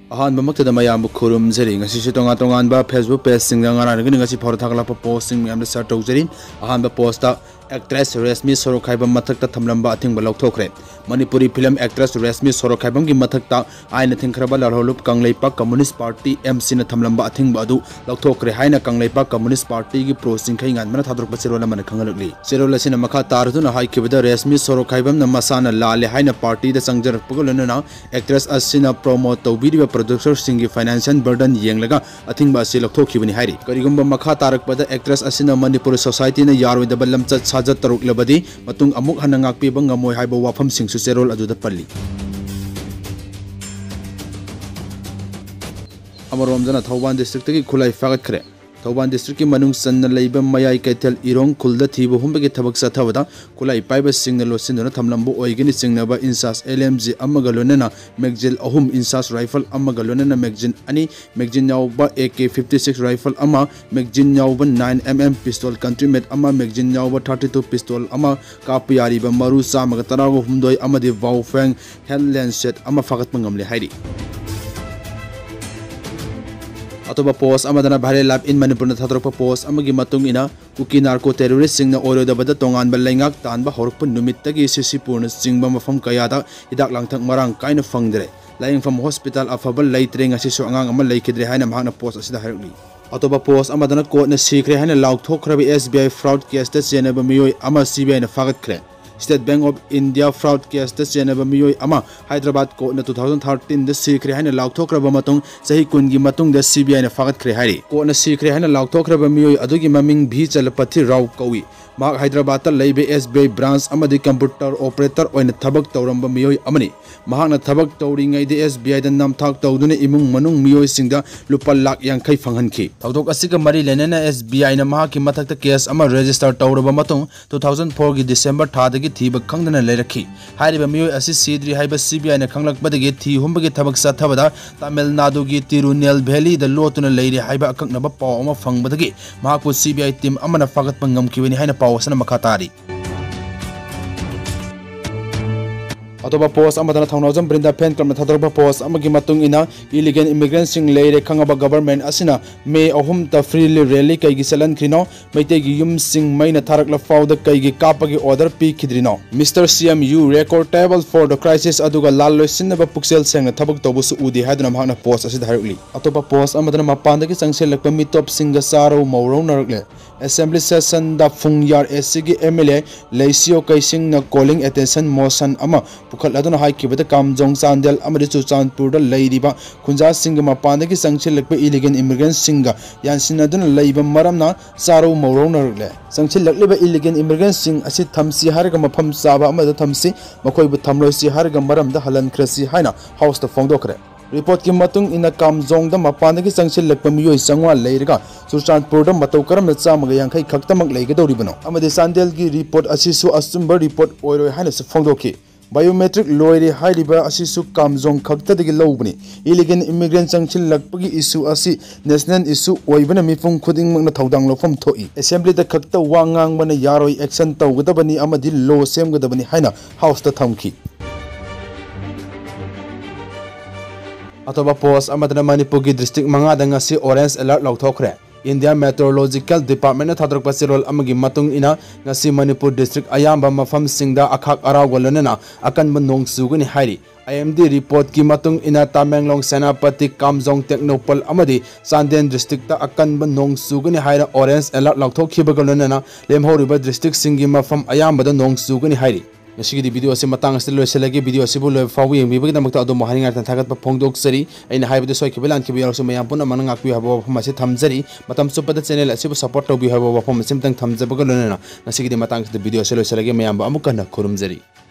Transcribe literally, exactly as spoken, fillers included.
अहानबा मक्तदा मयाम खुरुम zari ngasi tonga tongan ba Facebook page sing ngana ngani ngasi phor thakla post sing myam sa tau jari ahanba post ta actress Resmi Sorokhaiba mathakta thamlamba athingba lokthokre Manipuri film actress Resmi Sorokhaiba gi mathakta aina thingkhraba larholup Kangleipa Communist Party M C na thamlamba athingba adu lokthokre haina Kangleipa Communist Party gi pro sing khai ngan mana thadrok bachirola man khangalukli cherola sina makha tarjuna haikibada Resmi Sorokhaiba na masana lale haina party da sangjar pugolana actress asina promote tawbiri producer singi financial burden yenglaga athingba si lokthokibani hairi karigumba makha tarakpada actress asina Manipur society na yaroi dabalam chat sajat taruk labadi matung amuk hanangak pi bang ngamoi haiba wafam sing su serol aduda palli amarom jana Thauban district ki khulai fagat khre Thauban district ki manung sanna leiba mayai kaitel irong khulda thibu humbe ki thabak sathabada khulai paiba singna losinna thamlambu oigini singnaba insas L M G amaga lonena magzil ahum insas rifle amaga lonena magzin ani magzin yawba A K fifty-six rifle ama magzin yawba nine millimeter pistol countrymet ama magzin yawba thirty-two pistol ama kapiyari ba maru samaga tarago humdoi amadi wawfeng headland set ama fagat mangamle hairi Atoba post amadana bhare lab in Manipur na thatrokpa post amagi matung ina kuki narco terrorist singna oro da bada tongan ba laingak tanba horokpa numit tagi sisi purna singba mafam kayada hidak langthak marang kaina fangdre laing from hospital afaba laitre ngasi so angang ama laikidre haina mahna post asida hairli Atoba post amadana court na sikre haina laukthokrabi S B I fraud case ta senaba miyoi ama C B I na fagat kre State Bank of India fraud case ta senaba miyoi ama Hyderabad court na twenty thirteen da sikre haina laukthraba matung sahi kungi matung da C B I na fagat khre hari court na sikre haina laukthraba miyoi adugi maming bhi chalapati rao kawi mak Hyderabad ta leibe S B I branch amadi computer operator oina thabak tawramba miyoi amani mahakna thabak tawringai de S B I da namthak tawduna imung manung miyoi singda lupa lakh yankai phanghanki thawdok asiga mari lenena S B I na mahaki mathakta case ama register tawraba matung two thousand four gi December tha dagi thiba khangdana lerakhi hairiba miyoi asi sidri haiba C B I na khanglakbadagi thi humbagi thabak sathabada Tamil Nadu gi Tirunelveli da lotuna leiri haiba akaknaba paw ama fangbadagi mahakpu C B I team amana fagat pangamkibani haina pawasana makhatari Atoba post amadana thaunawjam brinda pen kramna thadorba post amagi matung ina illegal immigrants sing leire khangaba government asina May ahum ta freely rally kaigi salan krino maite gi yum sing maina tharakla fawda kaigi kapagi order pi khidrino Mister C M you record table for the crisis aduga lallo sinaba puksel sengna thabak tobusu udi haduna mahna post asida harukli atoba post amadana mapandagi sangse lakpa mitop singa saro mawro narakle assembly session da fungyar S G M L A leisio kaising na calling attention motion ama pukhat aduna haikibada kamjong chandel amadi chuchanpur da leiriba khunja singa mapandagi sangchilakpa illegal immigrants singa yansin aduna leiba maramna saro mawro narakle sangchilakliba illegal immigrants sing asi thamsi harga mafam saba amada thamsi makoibu thamloisi harga maramda halan khrasi haina house ta fongdokre Report ki matung ina kamjong da mapandagi sangsil lakpa miyoi sangwa leiraga Surchanpur da matau karam chamaga yankai khaktamak leigadoribano amadi sandel gi report asisu asumba report oiroi haina se fongdoki Biometric loire hairiba asisu kamjong khaktadagi lobani illegal immigrant sangsil lakpagi issue asi national issue oibana mifung khuding magna thodang lofam thoi assembly da khakta wangang bana yaroi action tawgadabani amadi law semgadabani haina house ta thamki Atoba post amadana Manipur gi district manga da ngasi orange alert lauthokre India Meteorological Department na thadrok pasirol amagi matung ina ngasi Manipur district ayamba mafam singda akhak araw golonena akan banong suguni hairi I M D report ki matung ina Tamenglong Senapati Kamjong Technopol amadi Sanden district ta akan banong suguni haira orange alert lauthokhiba golonena lemhoriba district singi mafam ayamba da nong suguni hairi Ngasigi video ase matang ase loiselagi video ase bu loi fawu yengbi damakta ado mahaningar tan thagat pa phongdok sari aina haibade soi khibelan khibi yarsu mayam puna manang akpi habo phama se thamjari matam supada channel ase bu support tobi habo phama sim tang thamjabaga lonena ngasigi matang video ase loiselagi mayam ba amukana khurumjari